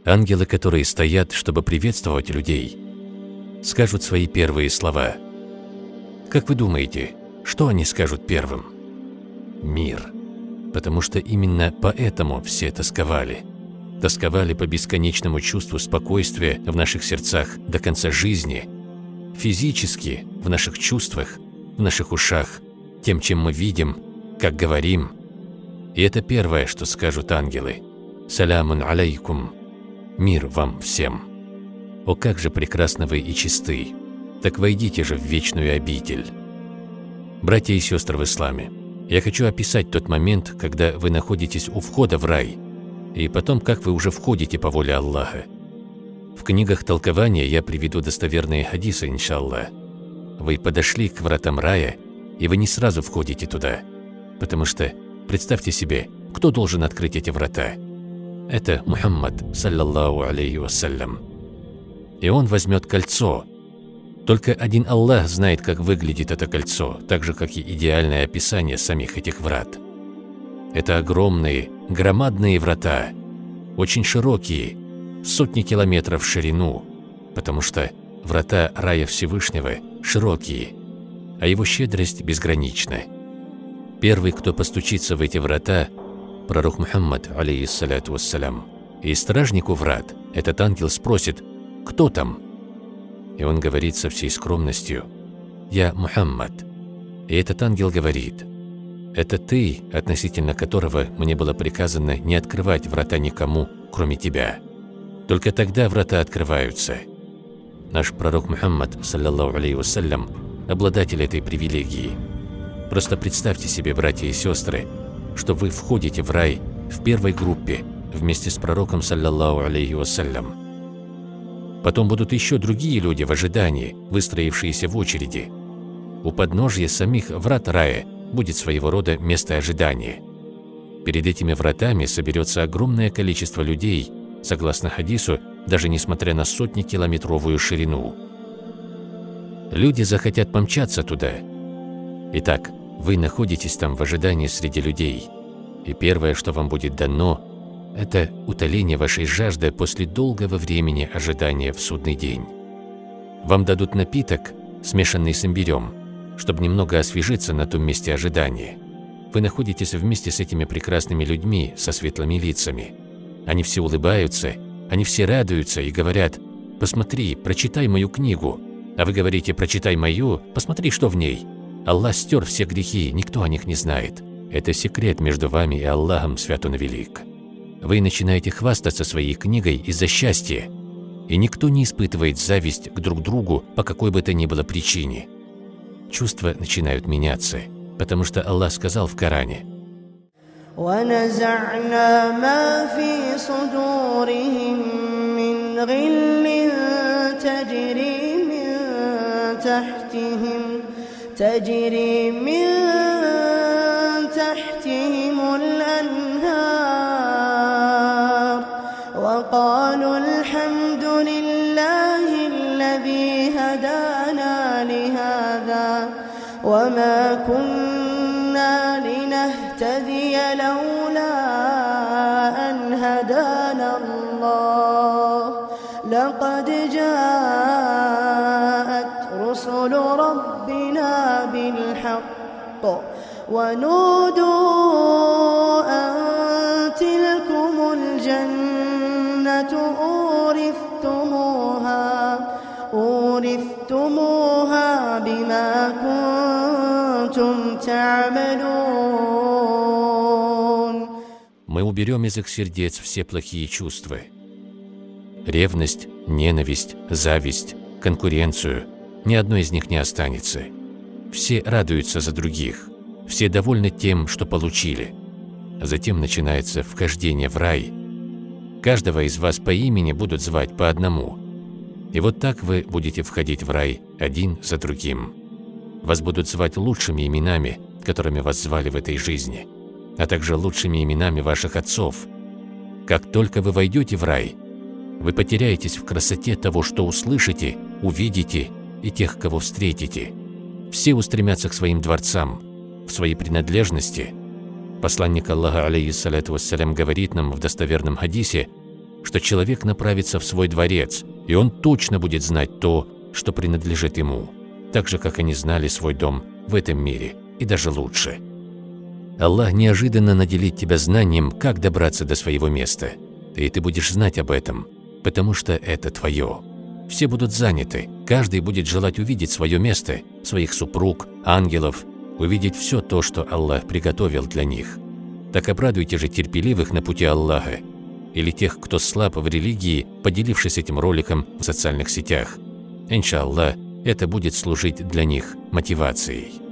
Ангелы, которые стоят, чтобы приветствовать людей, скажут свои первые слова. Как вы думаете, что они скажут первым? Мир. Потому что именно поэтому все тосковали. Тосковали по бесконечному чувству спокойствия в наших сердцах до конца жизни, физически, в наших чувствах, в наших ушах, тем, чем мы видим, как говорим. И это первое, что скажут ангелы. «Салямун алейкум». Мир вам всем. О, как же прекрасны вы и чисты! Так войдите же в вечную обитель. Братья и сестры в исламе, я хочу описать тот момент, когда вы находитесь у входа в рай, и потом, как вы уже входите по воле Аллаха. В книгах толкования я приведу достоверные хадисы, иншаллах. Вы подошли к вратам рая, и вы не сразу входите туда, потому что, представьте себе, кто должен открыть эти врата? Это Мухаммад, саллаллаху алейхи вассалям. И он возьмет кольцо. Только один Аллах знает, как выглядит это кольцо, так же, как и идеальное описание самих этих врат. Это огромные, громадные врата, очень широкие, сотни километров в ширину, потому что врата рая Всевышнего широкие, а его щедрость безгранична. Первый, кто постучится в эти врата, пророк Мухаммад, алейхиссаляту вассалям, и стражнику врат этот ангел спросит: «Кто там?» И он говорит со всей скромностью: «Я Мухаммад». И этот ангел говорит: «Это ты, относительно которого мне было приказано не открывать врата никому, кроме тебя». Только тогда врата открываются. Наш пророк Мухаммад, саллаллаху алейхи вассалям, обладатель этой привилегии. Просто представьте себе, братья и сестры, что вы входите в рай в первой группе вместе с пророком, саллаллаху алейхи вассалям. Потом будут еще другие люди в ожидании, выстроившиеся в очереди. У подножья самих врат рая будет своего рода место ожидания. Перед этими вратами соберется огромное количество людей, согласно хадису, даже несмотря на сотни-километровую ширину. Люди захотят помчаться туда. Итак, вы находитесь там в ожидании среди людей, и первое, что вам будет дано, это утоление вашей жажды после долгого времени ожидания в судный день. Вам дадут напиток, смешанный с имбирем, чтобы немного освежиться на том месте ожидания. Вы находитесь вместе с этими прекрасными людьми со светлыми лицами. Они все улыбаются, они все радуются и говорят: «Посмотри, прочитай мою книгу». А вы говорите: «Прочитай мою, посмотри, что в ней». Аллах стер все грехи, никто о них не знает. Это секрет между вами и Аллахом, свят Он велик. Вы начинаете хвастаться своей книгой из-за счастья, и никто не испытывает зависть к друг другу по какой бы то ни было причине. Чувства начинают меняться, потому что Аллах сказал в Коране: وَنَزَعْنَا مَا فِي صُدُورِهِم مِّنْ غِلٍّ تَجْرِي مِن تَحْتِهِمُ الْأَنْهَارُ وَقَالُوا الْحَمْدُ لِلَّهِ الَّذِي هَدَانَا لِهَذَا وَمَا كُنَّا لِنَهْتَدِيَ لَوْلَا أَنْ هَدَانَا اللَّهُ لَقَدْ جَاءَتْ رُسُلُ رَبِّنَا بِالْحَقِّ ونودوا أن تلكم الجنة أورثتموها بما كنتم تعملون. Мы уберем из их сердец все плохие чувства. Ревность, ненависть, зависть, конкуренцию. Ни одной из них не останется. Все радуются за других, все довольны тем, что получили. А затем начинается вхождение в рай. Каждого из вас по имени будут звать по одному. И вот так вы будете входить в рай один за другим. Вас будут звать лучшими именами, которыми вас звали в этой жизни, а также лучшими именами ваших отцов. Как только вы войдете в рай, вы потеряетесь в красоте того, что услышите, увидите и тех, кого встретите. Все устремятся к своим дворцам, в своей принадлежности. Посланник Аллаха, алейхиссаляту вассалям, говорит нам в достоверном хадисе: что человек направится в свой дворец, и он точно будет знать то, что принадлежит ему, так же, как они знали свой дом в этом мире, и даже лучше. Аллах неожиданно наделит тебя знанием, как добраться до своего места, и ты будешь знать об этом, потому что это твое. Все будут заняты, каждый будет желать увидеть свое место, своих супруг, ангелов, увидеть все то, что Аллах приготовил для них. Так обрадуйте же терпеливых на пути Аллаха, или тех, кто слаб в религии, поделившись этим роликом в социальных сетях. Иншаллах, это будет служить для них мотивацией.